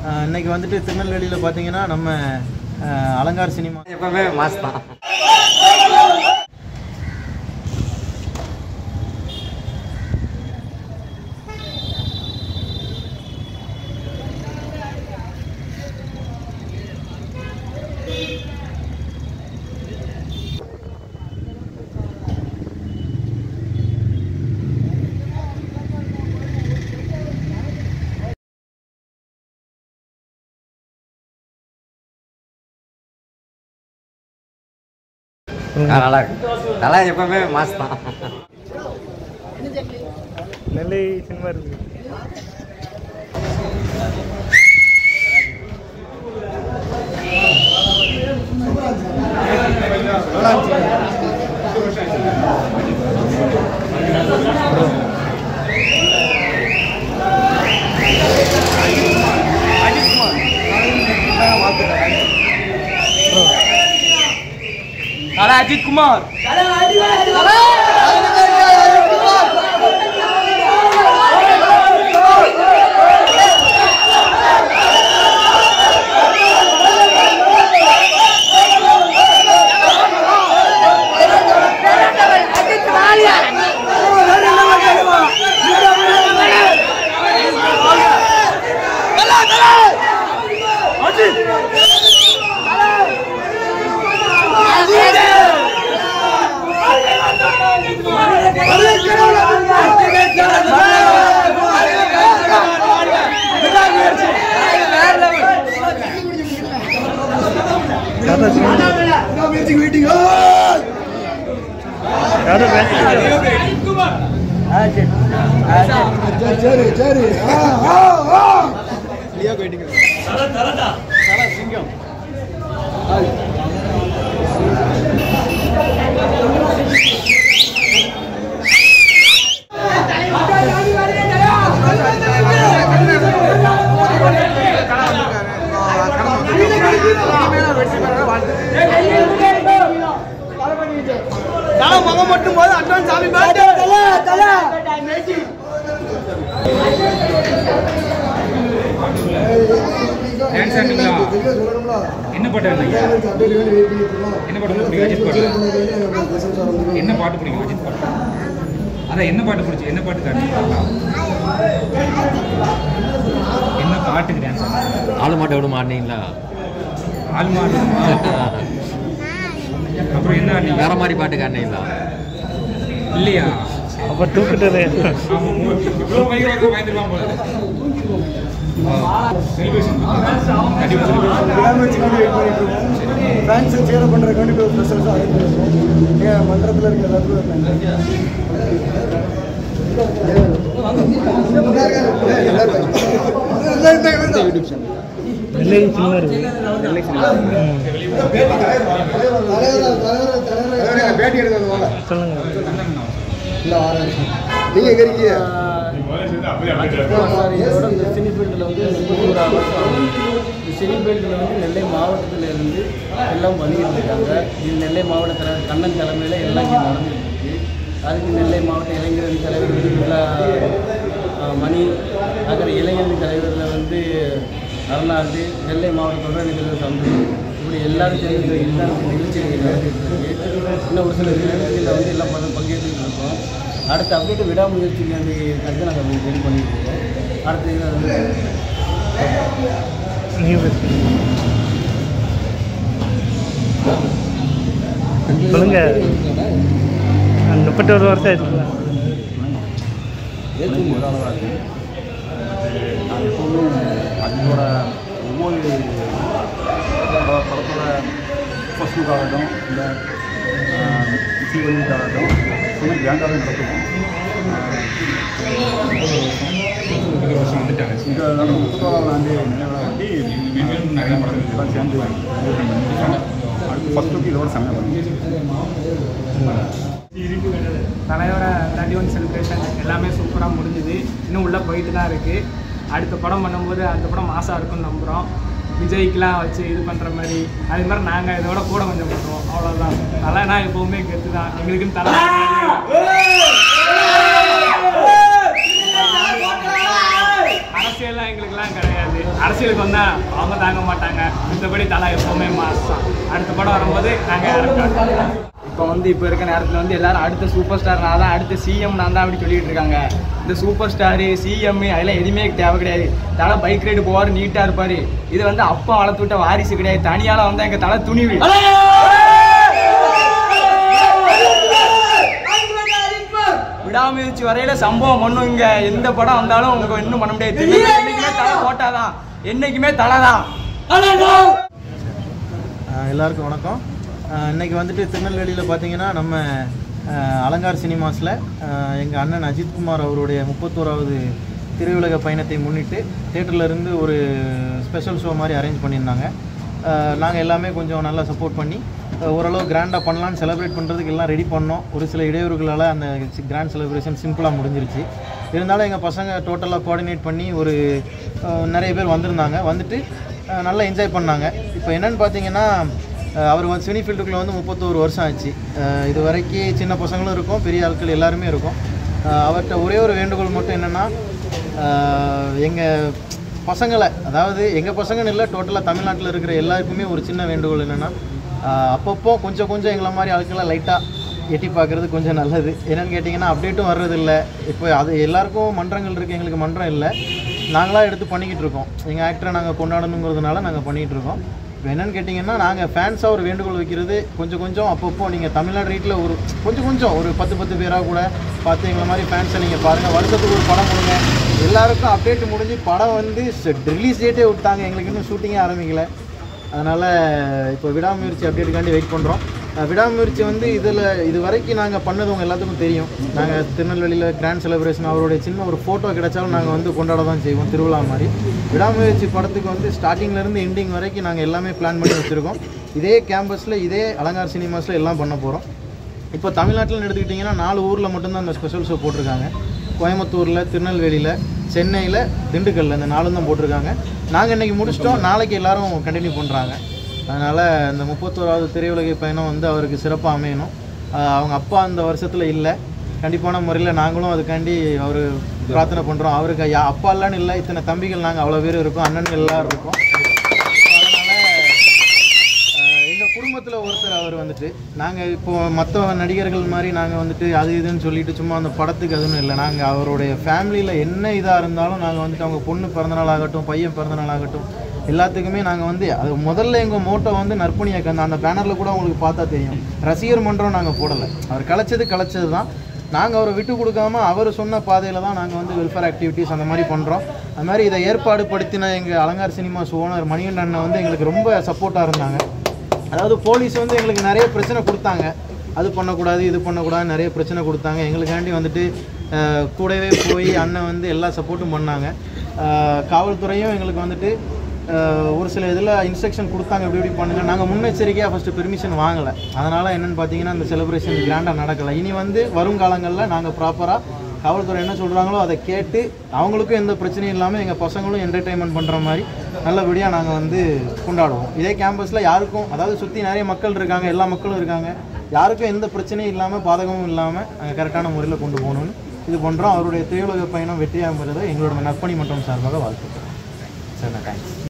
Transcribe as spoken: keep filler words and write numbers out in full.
இன்னைக்கு வந்துட்டு திருநெல்வேலியில் பார்த்தீங்கன்னா நம்ம அலங்கார் சினிமா எப்பவுமே மாஸ் தான். நல்லா இருக்கு. தலை எப்பவுமே மாஸ் தான். நெல்லை சினிமா இருக்கு. अजित कुमार மட்டும் போது அட்வான்ஸ் ஆபி பர்த்டே தல தல டான்ஸ் ஆடுங்களா என்ன பாட்டு ஆடுறீங்க என்ன பாட்டு பிடிக்கும் அஜித் பாட்டு என்ன பாட்டு பிடிக்கும் அஜித் பாட்டு அத என்ன பாட்டு பிடிச்சி என்ன பாட்டு ஆடுறீங்க என்ன பாட்டுக்கு டான்ஸ் ஆடுறீங்க ஆளு மாட்டை விட மாட்டீங்களா ஆளு மாட்டு அப்புறம் என்ன ஆடுறீங்க வேற மாதிரி பாட்டு காட்டுனீங்களா இல்லையா அப்ப தூக்கிட்டது இவ்வளோ பைக் வந்து பயந்துருவான் போல செலிப்ரேஷன் கண்டிப்பாக ஃபேன்ஸை சேர பண்ணுறதுக்காண்டி இப்போ ஸ்பெஷல்ஸாக அரேஞ்ச் பண்ணுறோம். ஏன் மன்றத்தில் இருக்கிற எல்லாத்துக்கும் நெல்லை சினிமா இருக்கு. நெல்லை சினிமா பேட்டி எடுக்கிறது சொல்லுங்க. இல்லை நீங்கள் எங்கே இருக்கீங்க? இதோட இந்த சினி ஃபீல்டில் வந்து முப்பத்தி ஓராறு வருஷம் ஆகுது. இந்த சினி ஃபீல்டில் வந்து நெல்லை மாவட்டத்தில் இருந்து எல்லாம் பண்ணிக்கிட்டு இருக்காங்க. இது நெல்லை மாவட்ட தலைவர் கண்ணன் தலைமையில் எல்லாம் இங்கே நடந்துகிட்டு இருக்கு. அதுக்கு நெல்லை மாவட்ட இளைஞரணி தலைவர் விழா மணி அப்புறம் இளைஞரணி தலைவரில் வந்து அருணாண்டு நெல்லை மாவட்ட தொடர் சந்து இப்படி எல்லாரும் சேர்ந்து எல்லாரும் நிகழ்ச்சிகள் நடந்துகிட்டு இருக்கு. இன்னும் ஒரு சில நிகழ்ச்சிகளில் வந்து எல்லாம் பங்கு பங்கேற்றுக்கிட்டு இருக்கோம். அடுத்த அப்டேட்டு விடாமுயற்சிக்கு வந்து கருத்து நாங்கள் ரெடி பண்ணிட்டு இருக்கோம். அடுத்த இதில் வந்து சொல்லுங்க. முப்பத்தி ஒரு வருஷம் ஆயிடுச்சுங்களா? நான் எப்போதும் அதோட ஒவ்வொரு படத்தோட ஃபர்ஸ்ட் லுக்காகட்டும் இல்லை இசை வெளியீட்டாகட்டும் கொஞ்சம் கிராண்டாகவே நடத்துவோம். முப்பது வருஷம் வந்துட்டாங்க இங்கே நடந்த முப்பதாவது ஆண்டு நினைவாக வண்டி நிறைய படம் எல்லாம் சேர்ந்து அடுத்து ஃபர்ஸ்ட் லுக்கு இதோட சமையல் பண்ணி தலையோட தேர்ட்டி ஒன் செலிப்ரேஷன் எல்லாமே சூப்பராக முடிஞ்சுது. இன்னும் உள்ளே போயிட்டு தான் இருக்குது. அடுத்த படம் பண்ணும்போது அந்த படம் மாசாக இருக்குன்னு நம்புகிறோம். விஜய்க்கெலாம் வச்சு இது பண்ணுற மாதிரி அதே மாதிரி நாங்கள் இதோட கூட கொஞ்சம் பண்ணுறோம். அவ்வளோதான். தலைனா எப்போவுமே கெத்து தான். எங்களுக்குன்னு தலை அரசியல்லாம் எங்களுக்கெல்லாம் கிடையாது. அரசியலுக்கு வந்தால் அவங்க தாங்க மாட்டாங்க. மற்றபடி தலை எப்போவுமே மாஸ் தான். அடுத்த படம் வரும்போது நாங்கள் இருக்கோம். இப்போ வந்து இப்போ இருக்க நேரத்தில் வந்து எல்லாரும் அடுத்த சூப்பர் ஸ்டார் நான் தான், அடுத்த சிஎம் நான் தான் அப்படி சொல்லிட்டு இருக்காங்க. இந்த சூப்பர் ஸ்டாரு சிஎம் அதெல்லாம் எதுவுமே தேவை கிடையாது. தலை பைக் ரைடு போவார், நீட்டாக இருப்பார். இது வந்து அப்பா வளர்த்து விட்ட வாரிசு கிடையாது. தனியால் வந்து எங்கள் தலை துணிவு. விடாமுயற்சி வரையில சம்பவம் பண்ணுங்க. எந்த படம் வந்தாலும் உங்களுக்கு இன்னும் பண்ண முடியாது. என்னைக்குமே தலை போட்டாதான், என்னைக்குமே தலை தான். எல்லாருக்கும் வணக்கம். இன்றைக்கி வந்துட்டு திருநெல்வேலியில் பார்த்தீங்கன்னா நம்ம அலங்கார் சினிமாஸில் எங்கள் அண்ணன் அஜித்குமார் அவருடைய முப்பத்தோராவது திரையுலக பயணத்தை முன்னிட்டு தேட்டர்லேருந்து ஒரு ஸ்பெஷல் ஷோ மாதிரி அரேஞ்ச் பண்ணியிருந்தாங்க. நாங்கள் எல்லாமே கொஞ்சம் நல்லா சப்போர்ட் பண்ணி ஓரளவு கிராண்டாக பண்ணலான்னு செலிப்ரேட் பண்ணுறதுக்கு எல்லாம் ரெடி பண்ணோம். ஒரு சில இடையூறுகளால் அந்த கிராண்ட் செலிப்ரேஷன் சிம்பிளாக முடிஞ்சிருச்சு. இருந்தாலும் எங்கள் பசங்க டோட்டலாக கோஆர்டினேட் பண்ணி ஒரு நிறைய பேர் வந்திருந்தாங்க. வந்துட்டு நல்லா என்ஜாய் பண்ணாங்க. இப்போ என்னென்னு பார்த்தீங்கன்னா அவர் வந்து சினி ஃபீல்டுக்குள்ளே வந்து முப்பத்தோரு வருஷம் ஆச்சு. இது வரைக்கும் சின்ன பசங்களும் இருக்கும், பெரிய ஆட்கள் எல்லாருமே இருக்கும். அவர்கிட்ட ஒரே ஒரு வேண்டுகோள் மட்டும் என்னென்னா, எங்கள் பசங்களை, அதாவது எங்கள் பசங்கன்னு இல்லை, டோட்டலாக தமிழ்நாட்டில் இருக்கிற எல்லாருக்குமே ஒரு சின்ன வேண்டுகோள் என்னென்னா, அப்பப்போ கொஞ்சம் கொஞ்சம் எங்களை மாதிரி ஆட்களை லைட்டாக எட்டி பார்க்குறது கொஞ்சம் நல்லது. என்னென்னு கேட்டிங்கன்னா அப்டேட்டும் வர்றதில்லை. இப்போ அது எல்லாருக்கும் மன்றங்கள் இருக்குது, எங்களுக்கு மன்றம் இல்லை. நாங்களாக எடுத்து பண்ணிக்கிட்டு இருக்கோம். எங்கள் ஆக்டரை நாங்கள் கொண்டாடணுங்கிறதுனால நாங்கள் பண்ணிகிட்டு இருக்கோம். இப்போ என்னென்னு கேட்டிங்கன்னா, நாங்கள் ஃபேன்ஸாக ஒரு வேண்டுகோள் வைக்கிறது, கொஞ்சம் கொஞ்சம் அப்பப்போ நீங்கள் தமிழ்நாடு ரீட்டில் ஒரு கொஞ்சம் கொஞ்சம் ஒரு பத்து பத்து பேராக கூட பார்த்து எங்களை மாதிரி ஃபேன்ஸை நீங்கள் பாருங்கள். வருஷத்துக்கு ஒரு படம் கொடுங்க. எல்லாருக்கும் அப்டேட் முடிஞ்சு படம் வந்து ரிலீஸ் டேட்டே விட்டாங்க, எங்களுக்கு இன்னும் ஷூட்டிங்கே ஆரம்பிக்கலை. அதனால் இப்போ விடாமுயற்சி அப்டேட்டுக்காண்டி வெயிட் பண்ணுறோம். விடாமுயற்சி வந்து இதில் இது வரைக்கும் நாங்கள் பண்ணது உங்கள் எல்லாத்துக்கும் தெரியும். நாங்கள் திருநெல்வேலியில் கிராண்ட் செலிப்ரேஷன் அவருடைய சின்ன ஒரு ஃபோட்டோ கிடைச்சாலும் நாங்கள் வந்து கொண்டாட தான் செய்வோம், திருவிழா மாதிரி. விடாமுயற்சி படத்துக்கு வந்து ஸ்டார்டிங்லேருந்து எண்டிங் வரைக்கும் நாங்கள் எல்லாமே பிளான் பண்ணி வச்சுருக்கோம். இதே கேம்பஸில் இதே அலங்கார் சினிமாஸில் எல்லாம் பண்ண போகிறோம். இப்போ தமிழ்நாட்டில் எடுத்துக்கிட்டிங்கன்னா நாலு ஊரில் மட்டும்தான் அந்த ஸ்பெஷல் ஷோ போட்டிருக்காங்க. கோயம்புத்தூரில், திருநெல்வேலியில், சென்னையில், திண்டுக்கல்லில், இந்த நாலும் தான் போட்டிருக்காங்க. நாங்கள் இன்றைக்கி முடிச்சிட்டோம். நாளைக்கு எல்லோரும் கண்டினியூ பண்ணுறாங்க. அதனால் இந்த முப்பத்தோராவது திரையுலக பயணம் வந்து அவருக்கு சிறப்பாக அமையணும். அவங்க அப்பா அந்த வருஷத்தில் இல்லை, கண்டிப்பான முறையில் நாங்களும் அதுக்காண்டி அவர் பிரார்த்தனை பண்ணுறோம். அவருக்கு யா அப்பா இல்லைன்னு இல்லை, இத்தனை தம்பிகள் நாங்கள் அவ்வளோ பேர் இருக்கோம், அண்ணன் எல்லோரும் இருக்கோம். அதனால் எங்கள் குடும்பத்தில் ஒருத்தர் அவர் வந்துட்டு, நாங்கள் இப்போது மற்ற நடிகர்கள் மாதிரி நாங்கள் வந்துட்டு அது இதுன்னு சொல்லிட்டு சும்மா அந்த படத்துக்கு அதுன்னு இல்லை. நாங்கள் அவருடைய ஃபேமிலியில் என்ன இதாக இருந்தாலும் நாங்கள் வந்துட்டு அவங்க பொண்ணு பிறந்தநாள் ஆகட்டும், பையன் பிறந்தநாள் ஆகட்டும், எல்லாத்துக்குமே நாங்கள் வந்து அது முதல்ல எங்கள் மோட்டோ வந்து நற்பணியாக அந்த அந்த பேனரில் கூட உங்களுக்கு பார்த்தா தெரியும், ரசிகர் மன்றம் நாங்கள் போடலை. அவர் கலைச்சது கலைச்சது தான். நாங்கள் அவரை விட்டு கொடுக்காம அவர் சொன்ன பாதையில் தான் நாங்கள் வந்து வெல்ஃபேர் ஆக்டிவிட்டீஸ் அந்த மாதிரி பண்ணுறோம். அது மாதிரி இதை ஏற்பாடு படுத்தின எங்கள் அலங்கார் சினிமாஸ் ஓனர் மணிகண்டன் வந்து எங்களுக்கு ரொம்ப சப்போர்ட்டாக இருந்தாங்க. அதாவது போலீஸ் வந்து எங்களுக்கு நிறைய பிரச்சனை கொடுத்தாங்க, அது பண்ணக்கூடாது இது பண்ணக்கூடாது நிறைய பிரச்சனை கொடுத்தாங்க. எங்களுக்காண்டி வந்துட்டு கூடவே போய் அண்ணன் வந்து எல்லா சப்போர்ட்டும் பண்ணாங்க. காவல்துறையும் எங்களுக்கு வந்துட்டு ஒரு சில இதில் இன்ஸ்ட்ரக்ஷன் கொடுத்தாங்க, எப்படி எப்படி பண்ணுங்கள். நாங்கள் முன்னெச்சரிக்கையாக ஃபஸ்ட்டு பெர்மிஷன் வாங்கலை. அதனால் என்னென்னு பார்த்தீங்கன்னா இந்த செலிப்ரேஷன் கிராண்டாக நடக்கலை. இனி வந்து வருங்காலங்களில் நாங்கள் ப்ராப்பராக காவல்துறை என்ன சொல்கிறாங்களோ அதை கேட்டு அவங்களுக்கும் எந்த பிரச்சனையும் இல்லாமல் எங்கள் பசங்களும் என்டர்டெயின்மெண்ட் பண்ணுற மாதிரி நல்லபடியாக நாங்கள் வந்து கொண்டாடுவோம். இதே கேம்பஸில் யாருக்கும், அதாவது சுற்றி நிறைய மக்கள் இருக்காங்க, எல்லா மக்களும் இருக்காங்க, யாருக்கும் எந்த பிரச்சனையும் இல்லாமல் பாதகமும் இல்லாமல் நாங்கள் கரெக்டான முறையில் கொண்டு போகணும்னு இது பண்ணுறோம். அவருடைய திரையுலக பயணம் வெற்றியாக பெறுவதை எங்களோட நற்பணி மன்றம் சார்பாக வாழ்த்துக்கிறோம். சரி, தேங்க்ஸ்.